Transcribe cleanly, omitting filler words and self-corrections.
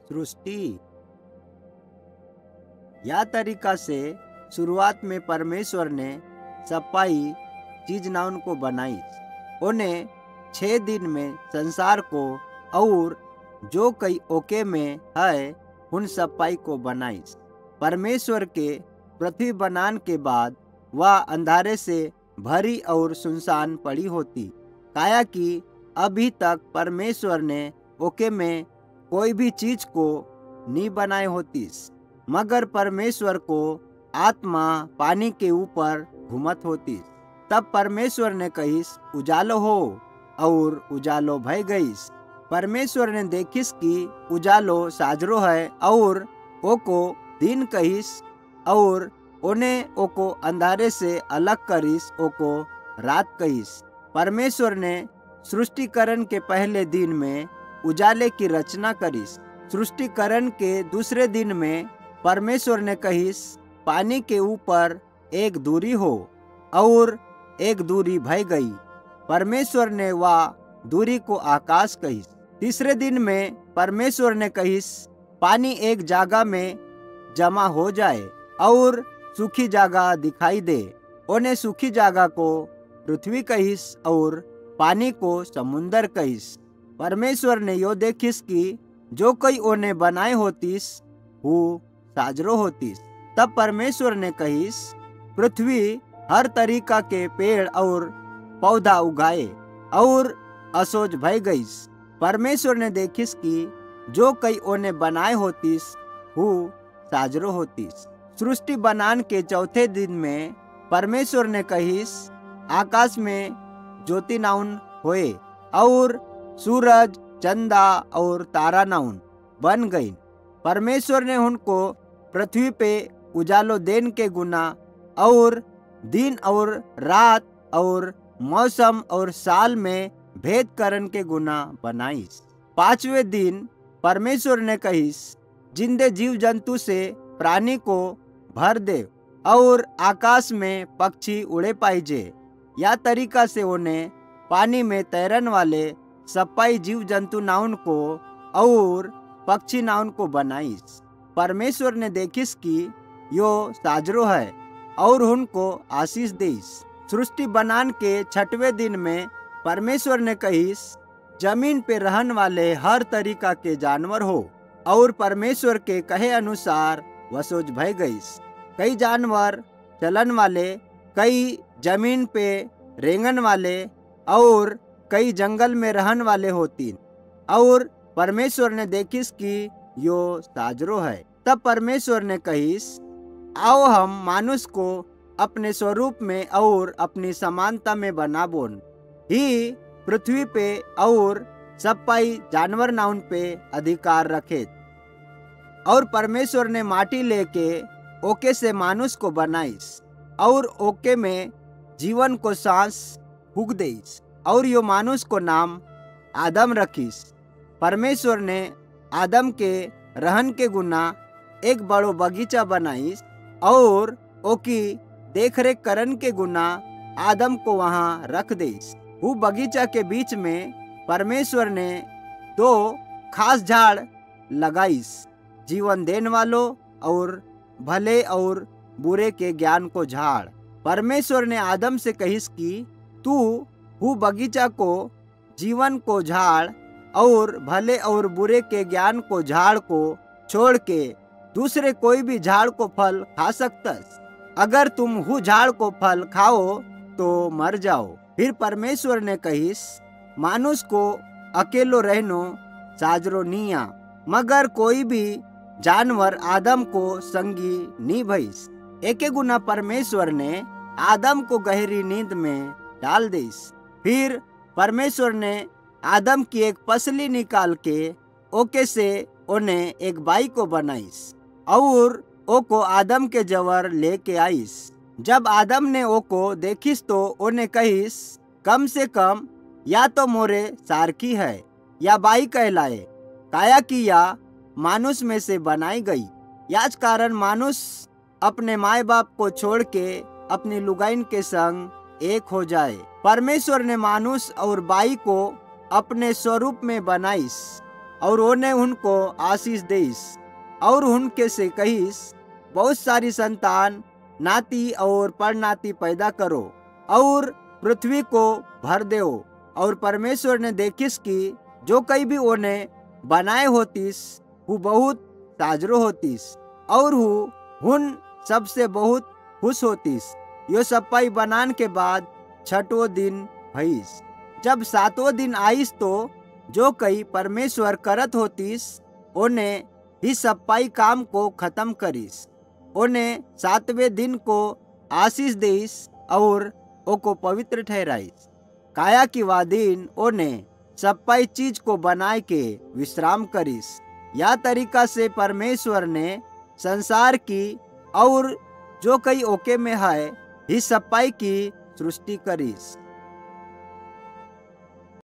सृष्टि। या तरीका से शुरुआत में परमेश्वर ने सफाई चीज ना उनको बनाई। उन्हें 6 दिन में संसार को और जो कई ओके में है उन सफाई को बनाई। परमेश्वर के पृथ्वी बनान के बाद वह अंधारे से भरी और सुनसान पड़ी होती, काया कि अभी तक परमेश्वर ने ओके में कोई भी चीज को नहीं बनाए होती, मगर परमेश्वर को आत्मा पानी के ऊपर घूमत होती। तब परमेश्वर ने कहिस उजालो हो और उजालो भय गईस। परमेश्वर ने देखिस कि उजालो साजरो है और ओको दिन कहिस और उन्हें ओको अंधारे से अलग करिस, ओको रात कहिस। परमेश्वर ने सृष्टिकरण के पहले दिन में उजाले की रचना करिस। सृष्टिकरण के दूसरे दिन में परमेश्वर ने कहिस पानी के ऊपर एक दूरी हो और एक दूरी भय गई। परमेश्वर ने वह दूरी को आकाश कहिस। तीसरे दिन में परमेश्वर ने कहिस पानी एक जगह में जमा हो जाए और सूखी जगह दिखाई दे। उन्हें सूखी जगह को पृथ्वी कहिस और पानी को समुंदर कहिस। परमेश्वर ने यो देखिस कि जो कोई उन्हें बनाए होतीस वो साजरो होतीस। तब परमेश्वर ने कहिस पृथ्वी हर तरीका के पेड़ और पौधा उगाए और असोज भय गईस। परमेश्वर ने देखिस कि जो कई उन्हें बनाए होतीस वो साजरो होतीस। सृष्टि बनान के चौथे दिन में परमेश्वर ने कहिस आकाश में ज्योति नाउन होए और सूरज चंदा और तारा नाउन बन गई। परमेश्वर ने उनको पृथ्वी पे उजालो देन के गुना और दिन और रात और मौसम और साल में भेद करन के गुना बनाईस। 5वें दिन परमेश्वर ने कहिस जिंदे जीव जंतु से प्राणी को भर दे और आकाश में पक्षी उड़े पाइजे। या तरीका से उन्हें पानी में तैरन वाले सपाई जीव जंतु नाउन को और पक्षी नाउन को बनाईस। परमेश्वर ने देखिस कि यो साजरो है और उनको आशीष देस। सृष्टि बनान के 6वें दिन में परमेश्वर ने कहिस जमीन पे रहन वाले हर तरीका के जानवर हो और परमेश्वर के कहे अनुसार वसोज भय गईस। कई जानवर चलन वाले, कई जमीन पे रेंगन वाले और कई जंगल में रहन वाले होती। और परमेश्वर ने देखिस कि यो साजरो है। तब परमेश्वर ने कहिस आओ हम मानुष को अपने स्वरूप में और अपनी समानता में बनाबोन ही पृथ्वी पे और सपाई जानवर नाउन पे अधिकार रखे। और परमेश्वर ने माटी लेके ओके से मानुष को बनाईस और ओके में जीवन को सांस फूक देईस और यो मानुष को नाम आदम रखीस। परमेश्वर ने आदम के रहन के गुना एक बड़ो बगीचा बनाईस और ओकी देखरेख करन के गुना आदम को वहां रख देईस। वो बगीचा के बीच में परमेश्वर ने 2 खास झाड़ लगाईस, जीवन देन वालों और भले और बुरे के ज्ञान को झाड़। परमेश्वर ने आदम से कहिस कि तू वो बगीचा को जीवन को झाड़ और भले और बुरे के ज्ञान को झाड़ को छोड़ के दूसरे कोई भी झाड़ को फल खा सकतस। अगर तुम वो झाड़ को फल खाओ तो मर जाओ। फिर परमेश्वर ने कहिस मानुष को अकेलो रहनो साजरो निया, मगर कोई भी जानवर आदम को संगी नी भइस। एके गुना परमेश्वर ने आदम को गहरी नींद में डाल दिस। फिर परमेश्वर ने आदम की एक पसली निकाल के ओके से उन्हें एक बाई को बनाईस और ओको आदम के जवर लेके आईस। जब आदम ने ओको देखिस तो उन्हें कहिस कम से कम या तो मोरे सारकी है या बाई कहलाए, काया कि या मानुष में से बनाई गई। याच कारण मानुष अपने माए बाप को छोड़ के अपनी लुगाइन के संग एक हो जाए। परमेश्वर ने मानुष और बाई को अपने स्वरूप में बनाईस और ओने उनको आशीष देस और उनके से कहिस, बहुत सारी संतान नाती और परनाती पैदा करो और पृथ्वी को भर देओ। और परमेश्वर ने देखिस कि जो कई भी ओने बनाए होतीस वो बहुत ताजरो होतीस और हुन सबसे बहुत खुश होतीस। यो सप्पाई बनान के बाद छठो दिन भईस। जब सातों दिन आईस तो जो कई परमेश्वर करत होतीस ओने ही सप्पाई काम को खत्म करीस। ओने सातवें दिन को आशीष देस और ओको पवित्र ठहराइस। काया की वा दिन ओने सप्पाई चीज को बनाए के विश्राम करीस। या तरीका से परमेश्वर ने संसार की और जो कई ओके में है ही सप्पाई की सृष्टि करीस।